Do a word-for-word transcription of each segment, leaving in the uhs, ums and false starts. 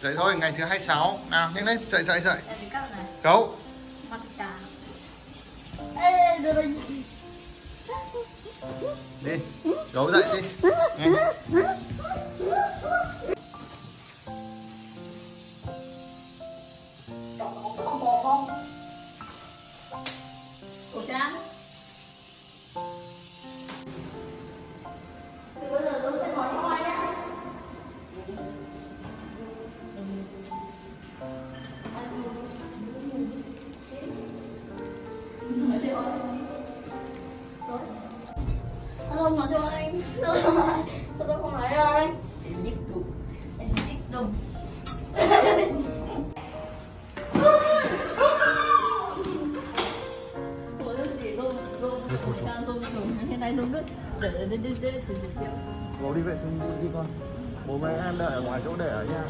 Dậy thôi, ngày thứ hai mươi sáu. Nào, nhanh lên, dậy dậy dậy. Gấu. Đi, gấu dậy đi. Nhanh. Khẩu trang. Từ bây giờ tôi sẽ nói cho ai nhé. Alo, nói cho anh. Sao rồi? Sao tôi không nói rồi? Em nhích đùng. Em nhích đùng. Hiện nay luôn đấy. Để để để để để để để. Gấu đi vệ sinh đi, đi con. Bố mẹ em đợi ở ngoài chỗ để ở nha.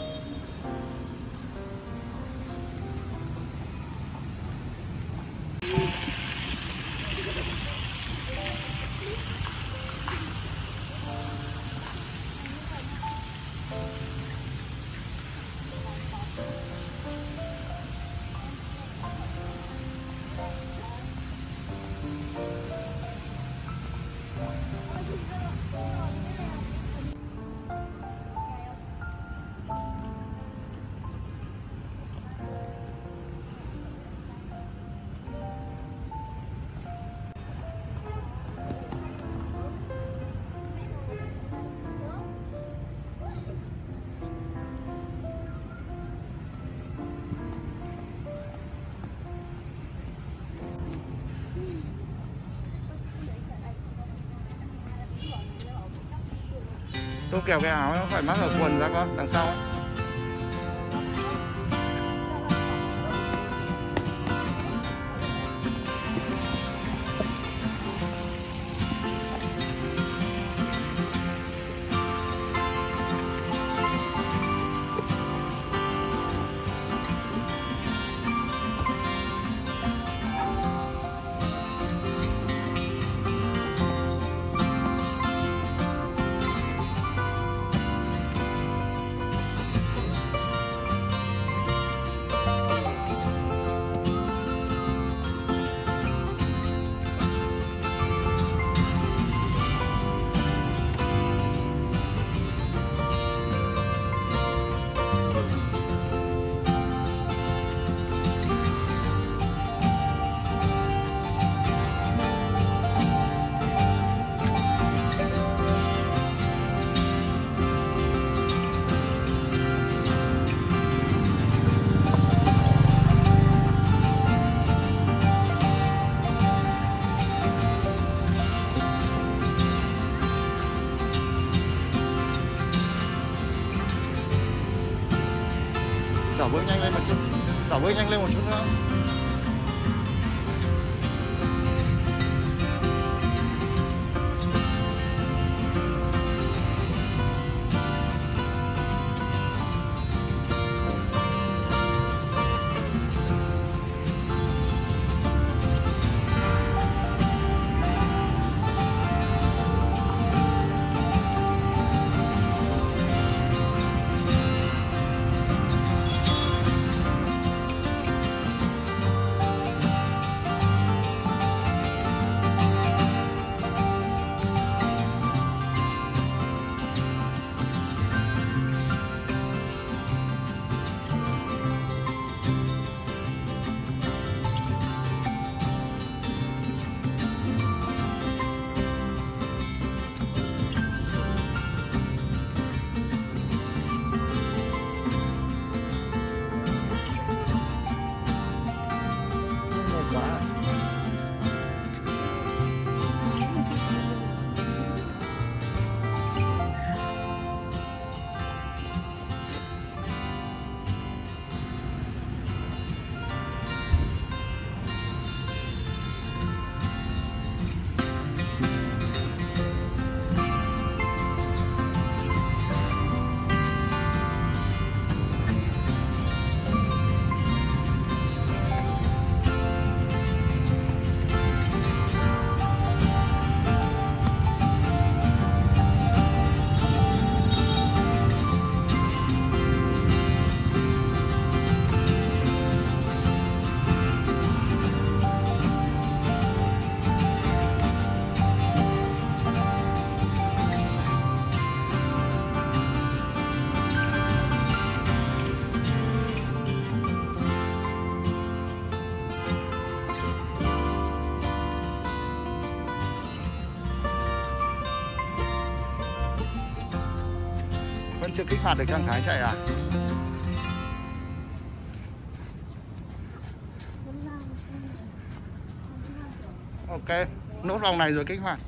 Tôi kéo cái áo nó phải mắc ở quần ra con, đằng sau ấy. Dảo bước nhanh lên một chút, dảo bước nhanh lên một chút nữa. kích hoạt được trạng thái chạy à? Ok, nốt vòng này rồi kích hoạt.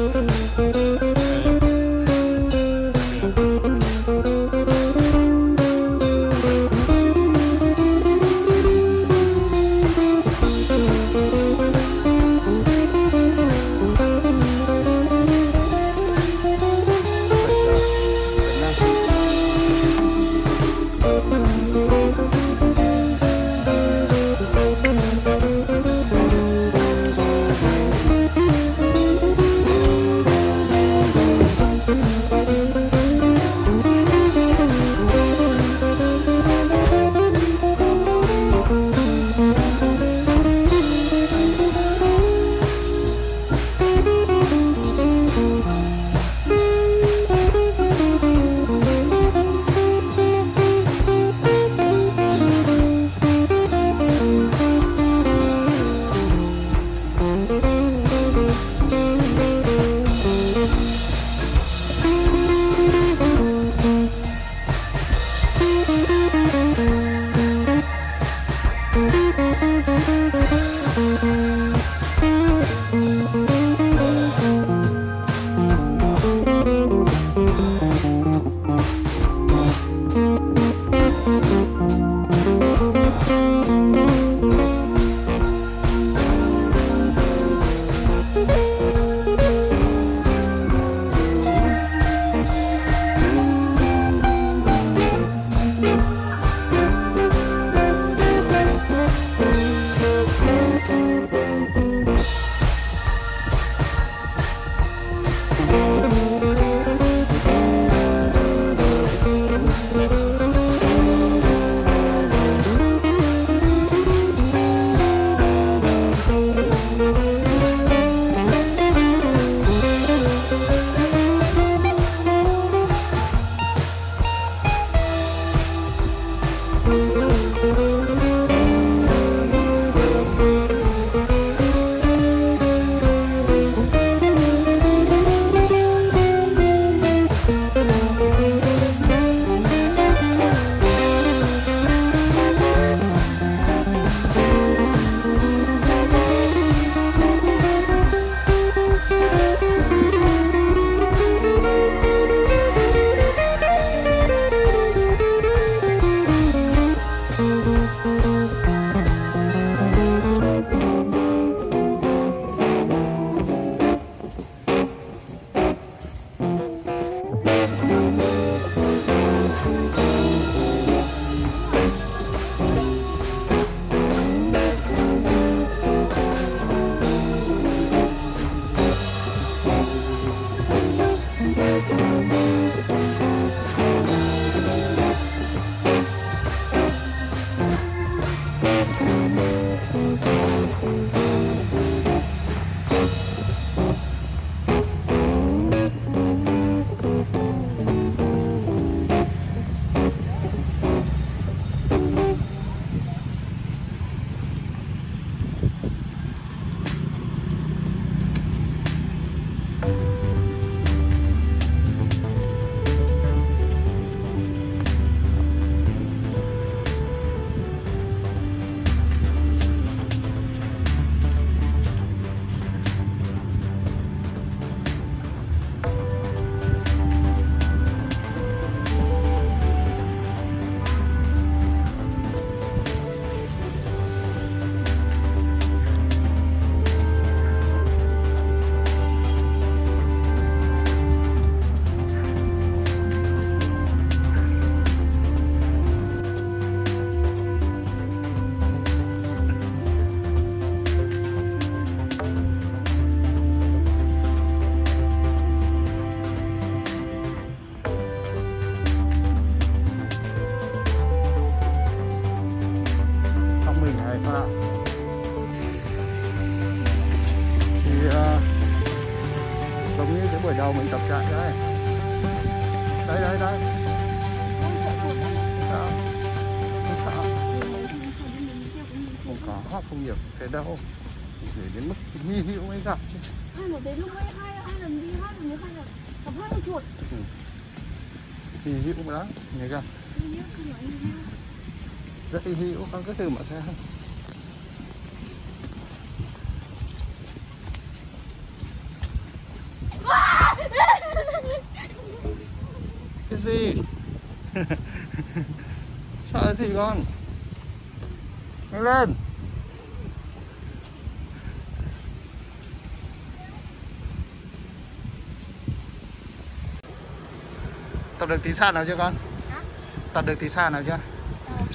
buổi đầu mình tập chạy đây. Đây đây đây. Sao? Không sao. Không có, không nhiều thế đâu. Để đến mức hy hữu mới gặp chứ. Hai một đến lúc ấy hai hai lần đi hai lần nữa hai lần gặp hai con chuột. Ừ. Hy hữu đó, nghe chưa? Rất hy hữu, con cứ thử mở xe. Cái gì? Sợ gì con? Nhanh lên. Tập được tí xa nào chưa con? Hả? Tập được tí xa nào chưa? Ờ.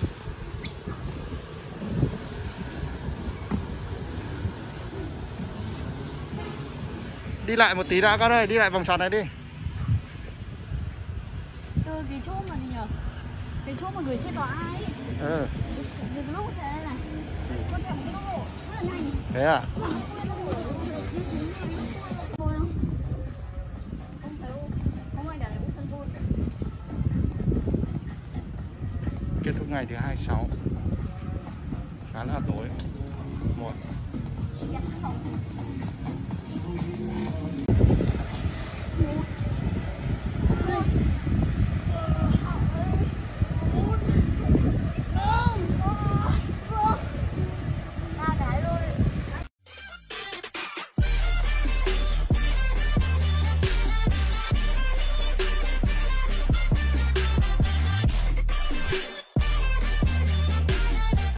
Đi lại một tí đã con ơi, đi lại vòng tròn này đi. Từ cái chỗ mà gì nhở? Cái chỗ mà gửi xe tỏa ấy. Ừ. Cái lúc thế này này. Con chồng cái lộ rất là nhanh. Thế à? Kết thúc ngày thứ hai mươi sáu. Khá là tối. Một.